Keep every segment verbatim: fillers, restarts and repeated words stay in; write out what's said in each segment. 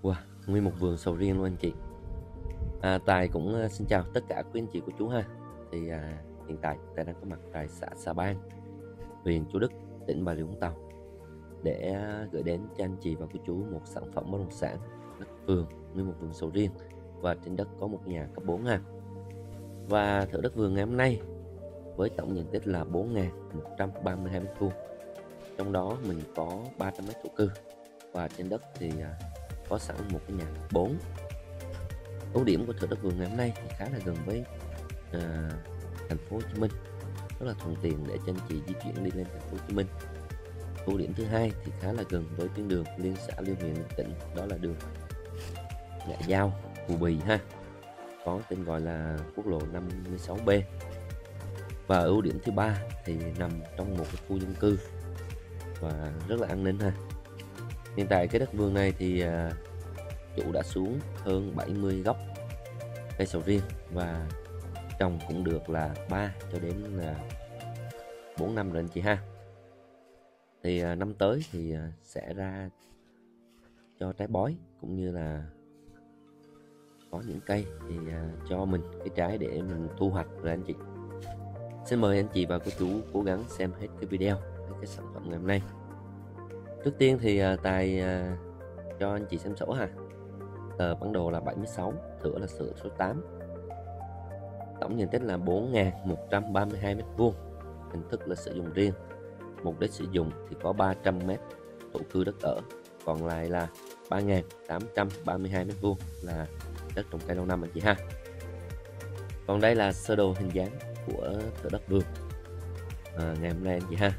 Wow, nguyên một vườn sầu riêng luôn anh chị. À, Tài cũng à, xin chào tất cả quý anh chị của chú ha. Thì à, hiện tại Tài đang có mặt tại xã Sa Bang, huyện Chủ Đức, tỉnh Bà Rịa Vũng Tàu để à, gửi đến cho anh chị và cô chú một sản phẩm bất động sản đất vườn, nguyên một vườn sầu riêng và trên đất có một nhà cấp bốn ha. Và thửa đất vườn ngày hôm nay với tổng diện tích là bốn nghìn một trăm ba mươi hai mét vuông. Trong đó mình có ba trăm mét thổ cư và trên đất thì à, có sẵn một cái nhà cấp bốn. Ưu điểm của thửa đất vườn ngày hôm nay thì khá là gần với à, thành phố Hồ Chí Minh, rất là thuận tiện để cho anh chị di chuyển đi lên thành phố Hồ Chí Minh. Ưu điểm thứ hai thì khá là gần với tuyến đường liên xã liên huyện liên tỉnh, đó là đường Ngã Giao Cù Bì ha, có tên gọi là quốc lộ năm mươi sáu B. Và ưu điểm thứ ba thì nằm trong một cái khu dân cư và rất là an ninh ha. Hiện tại cái đất vườn này thì à, chủ đã xuống hơn bảy mươi gốc cây sầu riêng và trồng cũng được là ba cho đến là bốn năm rồi anh chị ha. Thì à, năm tới thì à, sẽ ra cho trái bói cũng như là có những cây thì à, cho mình cái trái để mình thu hoạch rồi anh chị. Xin mời anh chị và cô chú cố gắng xem hết cái video, hết cái sản phẩm ngày hôm nay. Trước tiên thì à, Tài à, cho anh chị xem sổ ha. Tờ bản đồ là bảy mươi sáu, thửa là thửa số tám. Tổng diện tích là bốn nghìn một trăm ba mươi hai mét vuông. Hình thức là sử dụng riêng. Mục đích sử dụng thì có ba trăm mét thổ cư đất ở, còn lại là ba nghìn tám trăm ba mươi hai mét vuông là đất trồng cây lâu năm anh chị ha. Còn đây là sơ đồ hình dáng của thửa đất vườn à, ngày hôm nay anh chị ha.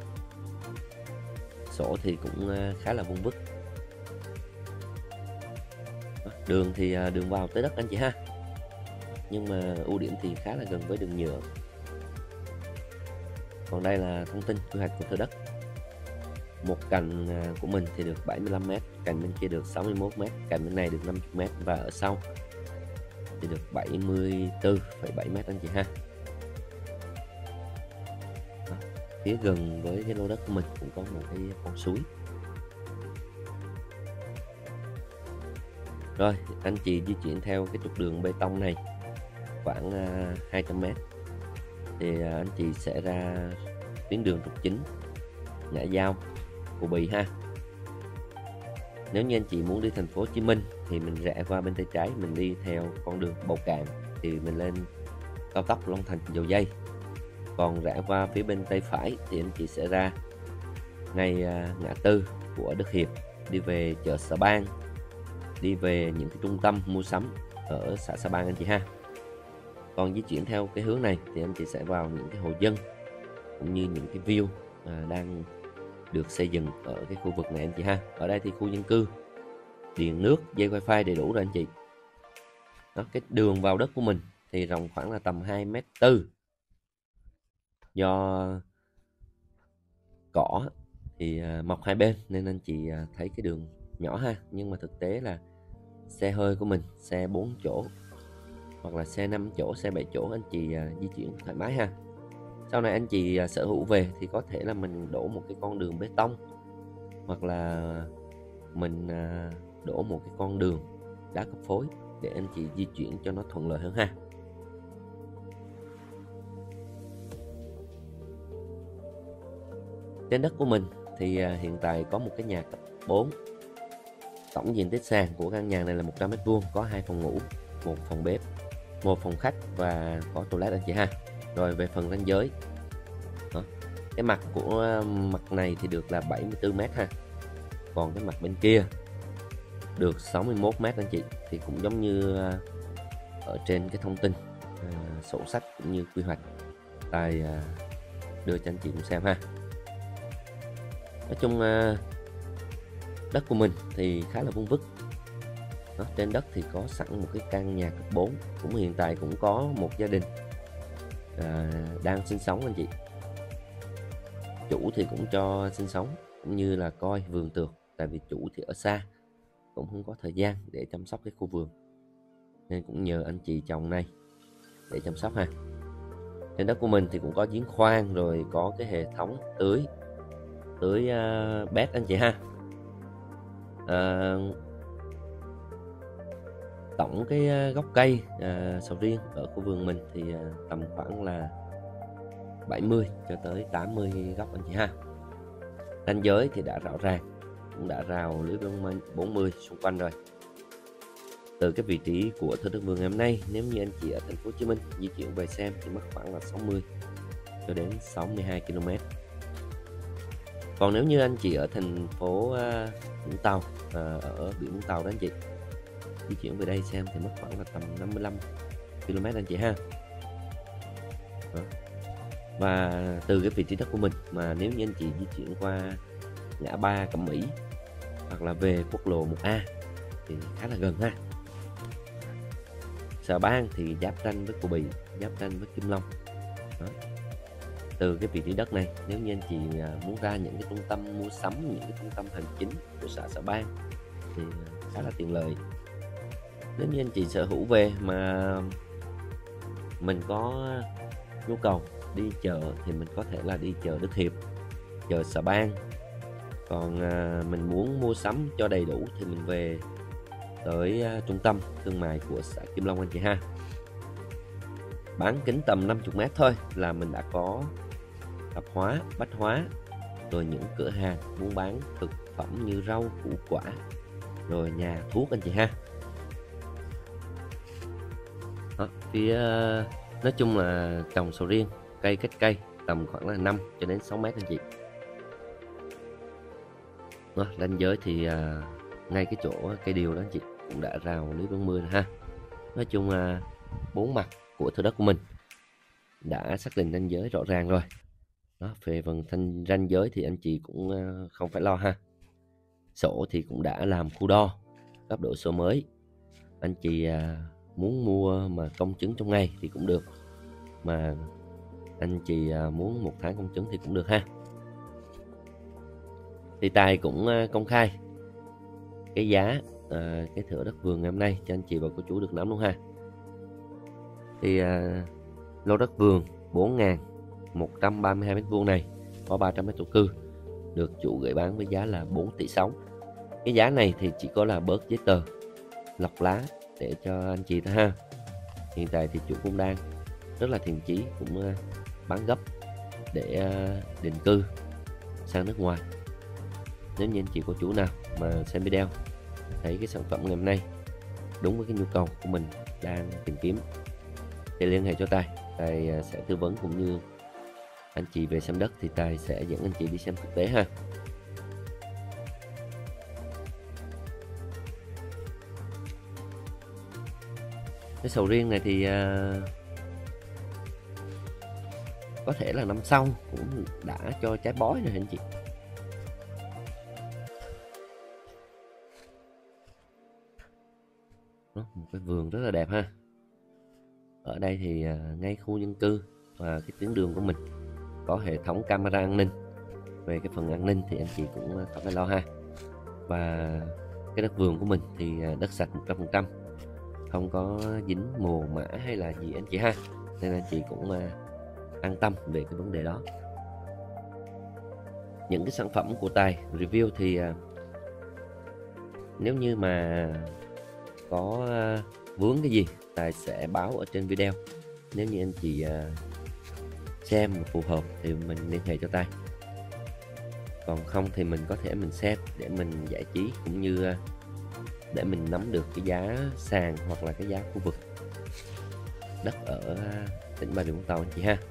Sổ thì cũng khá là vuông vức. Đường thì đường vào tới đất anh chị ha, nhưng mà ưu điểm thì khá là gần với đường nhựa. Còn đây là thông tin quy hoạch của thửa đất. Một cành của mình thì được bảy mươi lăm mét, cành bên kia được sáu mươi mốt mét, cành bên này được năm mươi mét và ở sau thì được bảy mươi tư phẩy bảy mét anh chị ha. Đó. Phía gần với cái lô đất của mình cũng có một cái con suối. Rồi anh chị di chuyển theo cái trục đường bê tông này khoảng uh, hai trăm mét thì uh, anh chị sẽ ra tuyến đường trục chính Ngã Giao Cù Bì ha. Nếu như anh chị muốn đi thành phố Hồ Chí Minh thì mình rẽ qua bên tay trái, mình đi theo con đường Bầu Cạn thì mình lên cao tốc Long Thành Dầu Dây. Còn rẽ qua phía bên tay phải thì anh chị sẽ ra ngay uh, ngã tư của Đức Hiệp, đi về chợ Sa Bang, đi về những cái trung tâm mua sắm ở xã Sa Bang anh chị ha. Còn di chuyển theo cái hướng này thì anh chị sẽ vào những cái hộ dân cũng như những cái view à, đang được xây dựng ở cái khu vực này anh chị ha. Ở đây thì khu dân cư, điện nước, dây wifi đầy đủ rồi anh chị. Đó, cái đường vào đất của mình thì rộng khoảng là tầm hai mét tư. Do cỏ thì à, mọc hai bên nên anh chị à, thấy cái đường nhỏ ha, nhưng mà thực tế là xe hơi của mình, xe bốn chỗ hoặc là xe năm chỗ, xe bảy chỗ anh chị à, di chuyển thoải mái ha. Sau này anh chị à, sở hữu về thì có thể là mình đổ một cái con đường bê tông hoặc là mình à, đổ một cái con đường đá cấp phối để anh chị di chuyển cho nó thuận lợi hơn ha. Trên đất của mình thì à, hiện tại có một cái nhà cấp bốn. Tổng diện tích sàn của căn nhà này là một trăm mét vuông, có hai phòng ngủ, một phòng bếp, một phòng khách và có toilet anh chị ha. Rồi về phần ranh giới, đó, cái mặt của mặt này thì được là bảy mươi tư mét ha. Còn cái mặt bên kia được sáu mươi mốt mét anh chị. Thì cũng giống như ở trên cái thông tin à, sổ sách cũng như quy hoạch Tài à, đưa cho anh chị cùng xem ha. Nói chung à, đất của mình thì khá là vuông vức. Đó, trên đất thì có sẵn một cái căn nhà cấp bốn, cũng hiện tại cũng có một gia đình à, đang sinh sống anh chị. Chủ thì cũng cho sinh sống cũng như là coi vườn tược, tại vì chủ thì ở xa cũng không có thời gian để chăm sóc cái khu vườn nên cũng nhờ anh chị chồng này để chăm sóc ha. Trên đất của mình thì cũng có giếng khoan, rồi có cái hệ thống tưới tưới uh, bét anh chị ha. À, tổng cái à, gốc cây à, sầu riêng ở khu vườn mình thì à, tầm khoảng là bảy mươi cho tới tám mươi gốc anh chị ha. Ranh giới thì đã rõ ràng, cũng đã rào lưới bốn mươi xung quanh rồi. Từ cái vị trí của thửa đất vườn ngày hôm nay, nếu như anh chị ở thành phố Hồ Chí Minh di chuyển về xem thì mất khoảng là sáu mươi cho đến sáu mươi hai ki lô mét. Còn nếu như anh chị ở thành phố uh, Vũng Tàu, uh, ở biển Vũng Tàu đó anh chị, di chuyển về đây xem thì mất khoảng là tầm năm mươi lăm ki lô mét anh chị ha. Đó. Và từ cái vị trí đất của mình mà nếu như anh chị di chuyển qua ngã ba Cẩm Mỹ hoặc là về quốc lộ một A thì khá là gần ha. Sở Bang thì giáp ranh với Cô Bị, giáp ranh với Kim Long. Đó. Từ cái vị trí đất này, nếu như anh chị muốn ra những cái trung tâm mua sắm, những cái trung tâm hành chính của xã Sở Bang thì khá là tiện lợi. Nếu như anh chị sở hữu về mà mình có nhu cầu đi chợ thì mình có thể là đi chợ Đức Hiệp, chợ Sở Bang. Còn à, mình muốn mua sắm cho đầy đủ thì mình về tới à, trung tâm thương mại của xã Kim Long anh chị ha. Bán kính tầm năm mươi mét thôi là mình đã có tạp hóa, bách hóa, rồi những cửa hàng buôn bán thực phẩm như rau, củ quả, rồi nhà thuốc anh chị ha. Đó, phía nói chung là trồng sầu riêng, cây cách cây tầm khoảng là năm cho đến sáu mét anh chị. Đó, ranh giới thì à, ngay cái chỗ cây điều đó anh chị cũng đã rào lưới bốn mươi rồi ha. Nói chung là bốn mặt của thửa đất của mình đã xác định ranh giới rõ ràng rồi. Đó, về phần thanh ranh giới thì anh chị cũng uh, không phải lo ha. Sổ thì cũng đã làm khu đo cấp độ sổ mới. Anh chị uh, muốn mua mà công chứng trong ngày thì cũng được, mà anh chị uh, muốn một tháng công chứng thì cũng được ha. Thì Tài cũng uh, công khai cái giá uh, cái thửa đất vườn ngày hôm nay cho anh chị và cô chú được nắm luôn ha. Thì uh, lô đất vườn bốn nghìn một trăm ba mươi hai mét vuông này có ba trăm mét thổ cư được chủ gửi bán với giá là bốn tỷ sáu. Cái giá này thì chỉ có là bớt giấy tờ, lọc lá để cho anh chị thôi ha. Hiện tại thì chủ cũng đang rất là thiện chí, cũng uh, bán gấp để uh, định cư sang nước ngoài. Nếu như anh chị cô chú nào mà xem video thấy cái sản phẩm ngày hôm nay đúng với cái nhu cầu của mình đang tìm kiếm thì liên hệ cho Tài. Tài sẽ tư vấn, cũng như anh chị về xem đất thì Tài sẽ dẫn anh chị đi xem thực tế ha. Cái sầu riêng này thì uh, có thể là năm sau cũng đã cho trái bói rồi anh chị. Đó, một cái vườn rất là đẹp ha. Ở đây thì uh, ngay khu dân cư và cái tuyến đường của mình có hệ thống camera an ninh. Về cái phần an ninh thì anh chị cũng không phải lo ha. Và cái đất vườn của mình thì đất sạch một trăm phần trăm, không có dính mồ mã hay là gì anh chị ha, nên anh chị cũng uh, an tâm về cái vấn đề đó. Những cái sản phẩm của Tài review thì uh, nếu như mà có uh, vướng cái gì Tài sẽ báo ở trên video. Nếu như anh chị uh, xem phù hợp thì mình liên hệ cho Tài, còn không thì mình có thể mình xem để mình giải trí, cũng như uh, để mình nắm được cái giá sàn hoặc là cái giá khu vực đất ở uh, tỉnh Bà Rịa Vũng Tàu anh chị ha.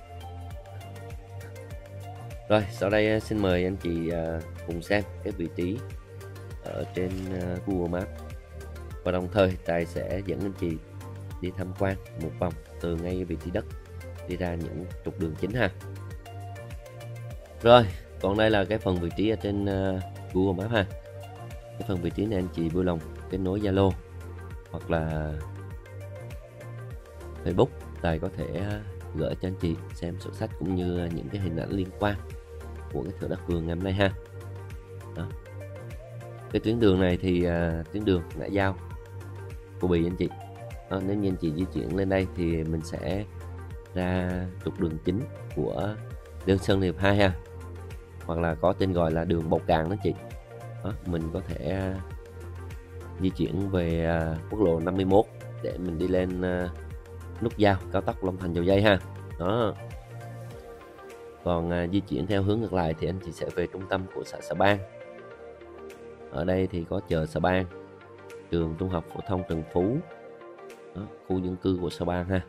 Rồi sau đây uh, xin mời anh chị uh, cùng xem cái vị trí ở trên uh, Google Maps, và đồng thời Tài sẽ dẫn anh chị đi tham quan một vòng từ ngay vị trí đất đi ra những trục đường chính ha. Rồi còn đây là cái phần vị trí ở trên uh, Google Maps ha. Cái phần vị trí này anh chị vui lòng kết nối Zalo hoặc là Facebook, Tài có thể uh, gửi cho anh chị xem sổ sách cũng như uh, những cái hình ảnh liên quan của cái thửa đất vườn ngày hôm nay ha. Đó. Cái tuyến đường này thì uh, tuyến đường ngã giao Cô Bì anh chị. Đó, nếu như anh chị di chuyển lên đây thì mình sẽ ra trục đường chính của Lương Sơn Hiệp hai ha, hoặc là có tên gọi là đường Bầu Càng đó chị. Đó, mình có thể di chuyển về à, quốc lộ năm mươi mốt để mình đi lên à, nút giao cao tốc Long Thành Dầu Giây ha. Đó. Còn à, di chuyển theo hướng ngược lại thì anh chị sẽ về trung tâm của xã Sa Bang. Ở đây thì có chợ Sa Bang, trường trung học phổ thông Trần Phú, đó, khu dân cư của Sa Bang ha.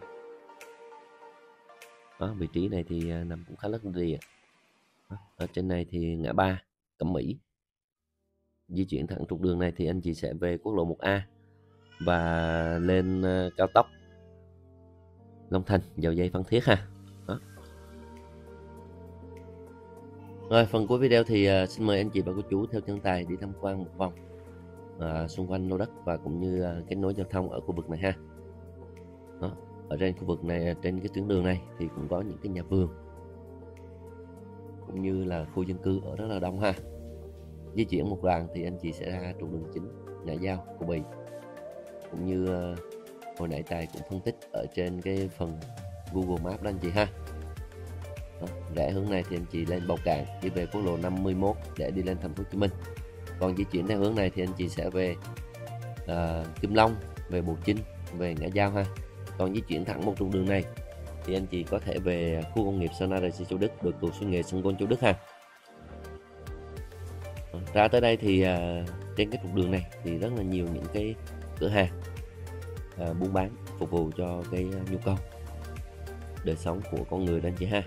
Đó, vị trí này thì à, nằm cũng khá rất rìa. Ở trên này thì ngã ba Cẩm Mỹ. Di chuyển thẳng trục đường này thì anh chị sẽ về quốc lộ một A và lên à, cao tốc Long Thành Dầu Giây Phan Thiết ha. Đó. Rồi phần cuối video thì uh, xin mời anh chị và cô chú theo chân Tài đi tham quan một vòng uh, xung quanh lô đất và cũng như uh, kết nối giao thông ở khu vực này ha. Đó. Ở trên khu vực này, trên cái tuyến đường này thì cũng có những cái nhà vườn cũng như là khu dân cư ở rất là đông ha. Di chuyển một đoạn thì anh chị sẽ ra trục đường chính ngã giao Cô Bì, cũng như uh, hồi nãy Tài cũng phân tích ở trên cái phần Google Maps đó anh chị ha. Đó, rẽ hướng này thì anh chị lên Bầu Cạn đi về quốc lộ năm mươi mốt để đi lên thành phố Hồ Chí Minh. Còn di chuyển theo hướng này thì anh chị sẽ về uh, Kim Long, về Bồ Chinh, về ngã giao ha. Còn di chuyển thẳng một trục đường này thì anh chị có thể về khu công nghiệp Sona rờ xê Châu Đức, được tù xuyên nghề Sân Gôn Châu Đức ha. Đó, ra tới đây thì uh, trên cái trục đường này thì rất là nhiều những cái cửa hàng uh, buôn bán phục vụ cho cái uh, nhu cầu đời sống của con người đó anh chị ha.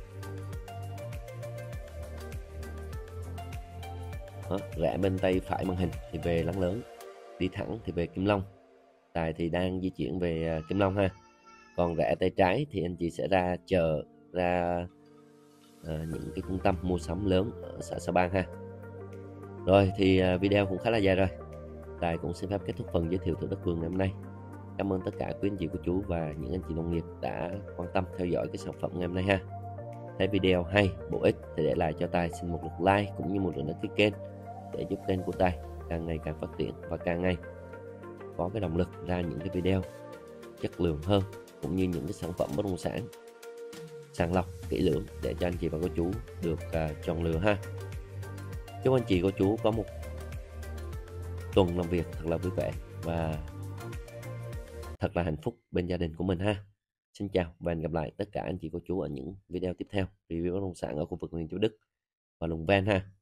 Đó, rẽ bên tay phải màn hình thì về Láng Lớn, đi thẳng thì về Kim Long. Tài thì đang di chuyển về Kim Long ha. Còn rẽ tay trái thì anh chị sẽ ra chợ, ra uh, những cái trung tâm mua sắm lớn ở xã Sa Bang ha. Rồi thì uh, video cũng khá là dài rồi, Tài cũng xin phép kết thúc phần giới thiệu thửa đất vườn ngày hôm nay. Cảm ơn tất cả quý anh chị cô chú và những anh chị nông nghiệp đã quan tâm theo dõi cái sản phẩm ngày hôm nay ha. Thấy video hay, bổ ích thì để lại cho Tài xin một lượt like cũng như một lượt đăng ký kênh để giúp kênh của Tài càng ngày càng phát triển và càng ngày có cái động lực ra những cái video chất lượng hơn, cũng như những cái sản phẩm bất động sản sàng lọc kỹ lưỡng để cho anh chị và cô chú được uh, chọn lựa ha. Chúc anh chị cô chú có một tuần làm việc thật là vui vẻ và thật là hạnh phúc bên gia đình của mình ha. Xin chào và hẹn gặp lại tất cả anh chị cô chú ở những video tiếp theo review bất động sản ở khu vực miền Châu Đức và vùng ven ha.